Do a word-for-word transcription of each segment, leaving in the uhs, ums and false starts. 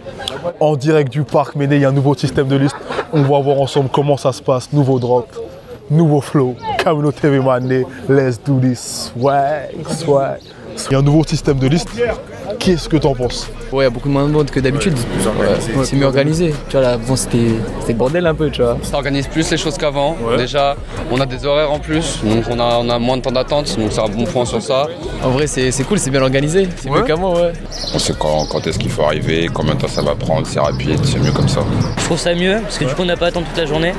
En direct du parc Méné, il y a un nouveau système de liste. On va voir ensemble comment ça se passe. Nouveau drop, nouveau flow. Camino T V Mané, let's do this. Swag, swag. Il y a un nouveau système de liste. Qu'est-ce que t'en penses? Ouais, il y a beaucoup moins de monde que d'habitude. Ouais, c'est mieux organisé. Tu vois, là, avant c'était le bordel un peu, tu vois. Ça organise plus les choses qu'avant. Ouais. Déjà, on a des horaires en plus, donc on a, on a moins de temps d'attente, donc c'est un bon point sur ça. En vrai, c'est cool, c'est bien organisé. C'est ouais. mieux qu'avant, ouais. On sait quand, quand est-ce qu'il faut arriver, combien de temps ça va prendre, c'est rapide, c'est mieux comme ça. Je trouve ça mieux, parce que ouais. du coup, on n'a pas à attendre toute la journée.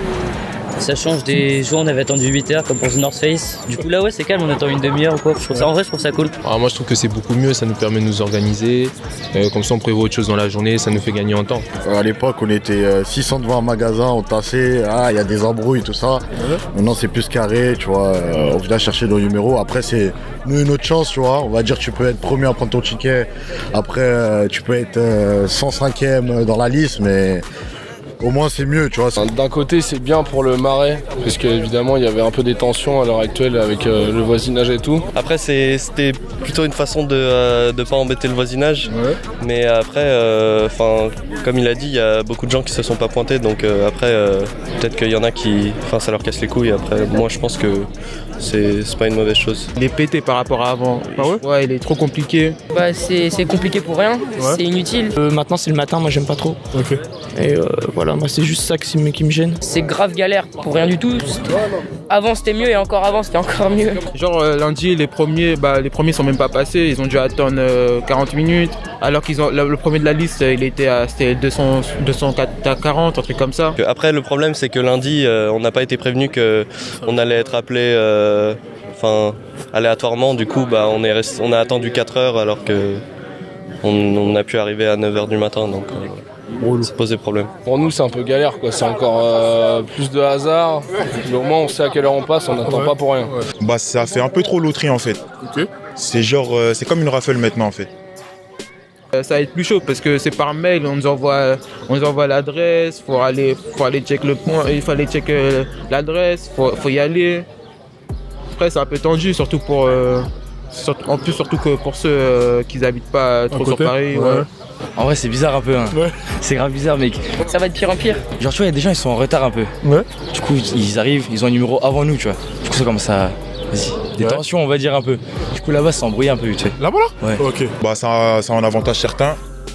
Ça change des jours, on avait attendu huit heures comme pour The North Face. Du coup là ouais c'est calme, on attend une demi-heure ou quoi. Je trouve ça, en vrai je trouve ça cool. Alors moi je trouve que c'est beaucoup mieux, ça nous permet de nous organiser. Euh, comme ça on prévoit autre chose dans la journée, ça nous fait gagner en temps. À l'époque on était six cents devant un magasin, on tassait, ah il y a des embrouilles tout ça. Ouais. Maintenant c'est plus carré, tu vois, euh, on vient chercher nos numéros. Après c'est nous une autre chance, tu vois. On va dire tu peux être premier à prendre ton ticket. Après euh, tu peux être euh, cent cinquième dans la liste, mais au moins c'est mieux, tu vois. D'un côté c'est bien pour le Marais, parce qu'évidemment il y avait un peu des tensions à l'heure actuelle avec euh, le voisinage et tout. Après c'était plutôt une façon de euh, de pas embêter le voisinage, ouais. mais après, euh, comme il a dit, il y a beaucoup de gens qui se sont pas pointés, donc euh, après euh, peut-être qu'il y en a qui, enfin ça leur casse les couilles. Après moi je pense que c'est pas une mauvaise chose. Il est pété par rapport à avant. Ah ouais, ouais, il est trop compliqué. Bah c'est compliqué pour rien, ouais. c'est inutile. Euh, maintenant c'est le matin, moi j'aime pas trop. Ok. Et euh, voilà, moi c'est juste ça qui me, qui me gêne. C'est grave galère pour rien du tout. Avant c'était mieux et encore avant c'était encore mieux. Genre euh, lundi les premiers, bah les premiers sont même pas passés, ils ont dû attendre euh, quarante minutes. Alors qu'ils ont le, le premier de la liste, il était à c'était deux cents, deux cent quarante, un truc comme ça. Après le problème c'est que lundi euh, on n'a pas été prévenu que on allait être appelé euh, enfin aléatoirement. Du coup bah on est resté, on a attendu quatre heures alors que on, on a pu arriver à neuf heures du matin, donc euh, ça posait problème. Pour nous c'est un peu galère quoi, c'est encore euh, plus de hasard, mais au moins on sait à quelle heure on passe, on n'attend ouais. pas pour rien. Ouais. Bah ça fait un peu trop loterie en fait. Okay. C'est genre, euh, c'est comme une raffle maintenant en fait. Euh, ça va être plus chaud parce que c'est par mail, on nous envoie, on nous envoie l'adresse, faut aller, faut aller check le point, il faut aller check euh, l'adresse, faut, faut y aller. Après c'est un peu tendu, surtout pour, euh, surtout, en plus surtout que pour ceux euh, qui n'habitent pas trop sur Paris. Ouais. Ouais. En vrai c'est bizarre un peu, hein. Ouais. C'est grave bizarre mec. Ça va de pire en pire. Genre tu vois il y a des gens ils sont en retard un peu. Ouais. Du coup ils arrivent, ils ont un numéro avant nous tu vois. Du coup c'est comme ça, vas-y, des ouais. tensions on va dire un peu. Du coup là-bas ça s'embrouille un peu tu sais. Là-bas là, ouais. Ok. Bah ça, ça a un avantage certain.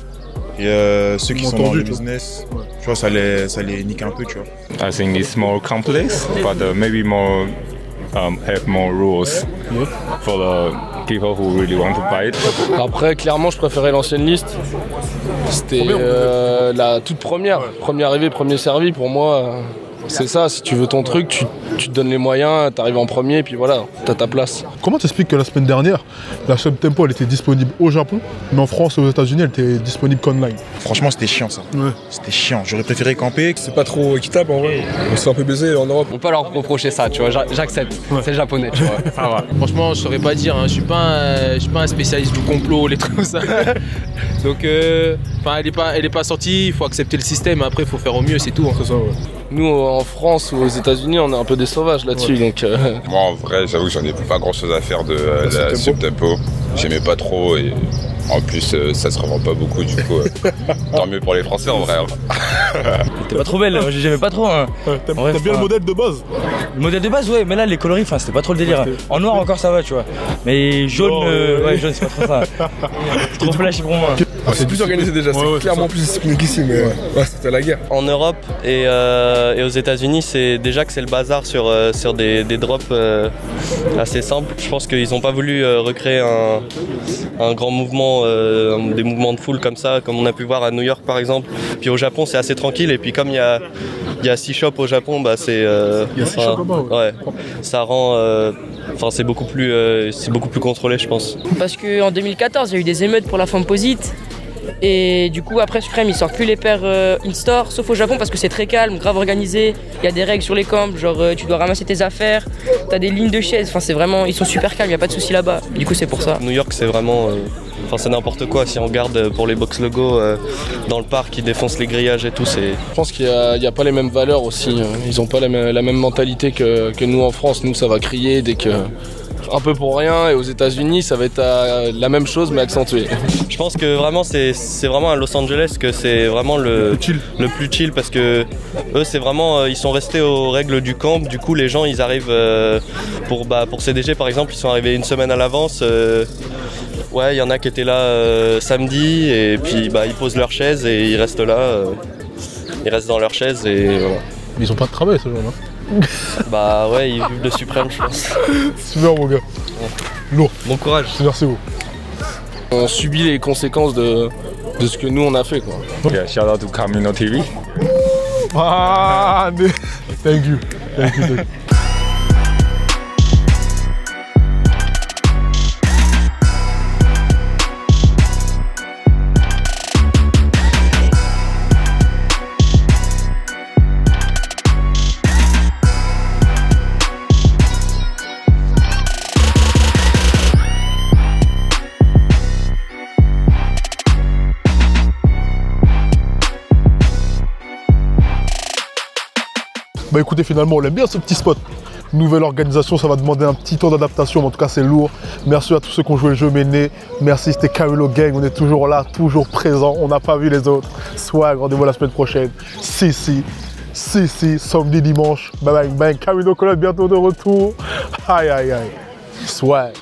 Et euh, ceux qui sont dans le business, ouais. tu vois ça les, ça les nique un peu tu vois. I think it's more complex, but uh, maybe more um, have more rules yeah. for the people who really want to buy it. Après, clairement, je préférais l'ancienne liste. C'était euh, la toute première. Ouais. Premier arrivé, premier servi. Pour moi, euh, c'est ça. Si tu veux ton truc, tu, tu te donnes les moyens, t'arrives en premier, et puis voilà, t'as ta place. Comment t'expliques que la semaine dernière, la Sub Tempo, elle était disponible au Japon, mais en France et aux États-Unis, elle était disponible qu'online? Franchement, c'était chiant ça. Ouais. C'était chiant. J'aurais préféré camper. C'est pas trop équitable en vrai. On s'est un peu baisé en Europe. On peut leur reprocher ça, tu vois. J'accepte. Ouais. C'est le japonais, tu vois. Ah ouais. Franchement, je saurais pas dire. Hein. Je suis pas, un, je suis pas un spécialiste du complot, les trucs comme ça. Donc, euh, elle est pas, elle est pas sortie. Il faut accepter le système. Après, il faut faire au mieux, c'est tout. Hein. C'est ça, ouais. Nous, en France ou aux États-Unis, on est un peu des sauvages là-dessus. Ouais. Donc, euh... moi, en vrai, j'avoue que j'en ai pas grand-chose à faire de euh, la, la sub-tempo. J'aimais pas trop et en plus, euh, ça se revend pas beaucoup. Du coup, euh, tant mieux pour les Français en vrai. T'es pas trop belle, j'aimais pas trop. Hein. Ouais, T'as bien le modèle de base. Le modèle de base, ouais, mais là, les coloris, c'était pas trop le délire. Ouais, en noir encore, ça va, tu vois. Mais jaune, oh, euh, ouais, ouais jaune, c'est pas trop ça. C'est trop flashy pour moi. Ah, c'est plus organisé déjà, ouais, c'est ouais, clairement plus discipliné qu'ici, mais ouais. Ouais, c'était la guerre. En Europe et, euh, et aux États-Unis, c'est déjà que c'est le bazar sur, euh, sur des, des drops euh, assez simples. Je pense qu'ils n'ont pas voulu euh, recréer un, un grand mouvement, euh, des mouvements de foule comme ça, comme on a pu voir à New York par exemple. Puis au Japon, c'est assez tranquille. Et puis comme il y a, il y a six shops au Japon, bah c'est, euh, il y a six shops là-bas, ouais. ouais, ça rend, euh, enfin c'est beaucoup plus, euh, c'est beaucoup plus contrôlé, je pense. Parce qu'en deux mille quatorze, il y a eu des émeutes pour la Fomposite. Et du coup après Supreme ils sortent plus les paires euh, in-store sauf au Japon parce que c'est très calme, grave organisé. Il y a des règles sur les camps, genre euh, tu dois ramasser tes affaires, t'as des lignes de chaises, enfin c'est vraiment, ils sont super calmes, il n'y a pas de soucis là-bas. Du coup c'est pour ça. New York c'est vraiment, euh, enfin c'est n'importe quoi. Si on regarde pour les box logo euh, dans le parc, ils défoncent les grillages et tout. C'est. Je pense qu'il n'y a, a pas les mêmes valeurs aussi. Ils n'ont pas la même, la même mentalité que, que nous en France. Nous ça va crier dès que un peu pour rien, et aux États-Unis, ça va être euh, la même chose mais accentuée. Je pense que vraiment c'est c'est vraiment à Los Angeles que c'est vraiment le, le, chill. le plus chill parce que eux c'est vraiment euh, ils sont restés aux règles du camp. Du coup les gens ils arrivent euh, pour bah pour C D G par exemple ils sont arrivés une semaine à l'avance. Euh, ouais il y en a qui étaient là euh, samedi et puis bah ils posent leur chaise et ils restent là. Euh, ils restent dans leur chaise et voilà. Mais ils ont pas de travail ce jour-là. Bah ouais ils vivent le suprême je pense. Super mon gars. Lourd. Bon courage. Merci beaucoup. On subit les conséquences de, de ce que nous on a fait quoi. Yeah, shout out to Camino T V. Ah, thank you. Thank you, thank you. Bah écoutez, finalement on l'aime bien ce petit spot. Nouvelle organisation, ça va demander un petit temps d'adaptation, mais en tout cas c'est lourd. Merci à tous ceux qui ont joué le jeu Méné. Merci, c'était Camilo Gang, on est toujours là, toujours présent. On n'a pas vu les autres. Swag, rendez-vous la semaine prochaine. Si, si, si, si, samedi, dimanche. Bang, bang, bang. Camilo Colette bientôt de retour. Aïe, aïe, aïe. Swag.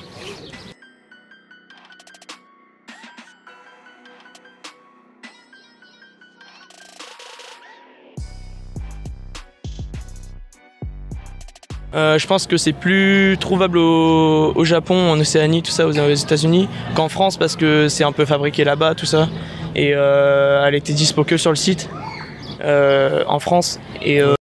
Euh, je pense que c'est plus trouvable au, au Japon, en Océanie, tout ça, aux, aux États-Unis, qu'en France parce que c'est un peu fabriqué là-bas, tout ça. Et euh, elle était dispo que sur le site euh, en France. Et, euh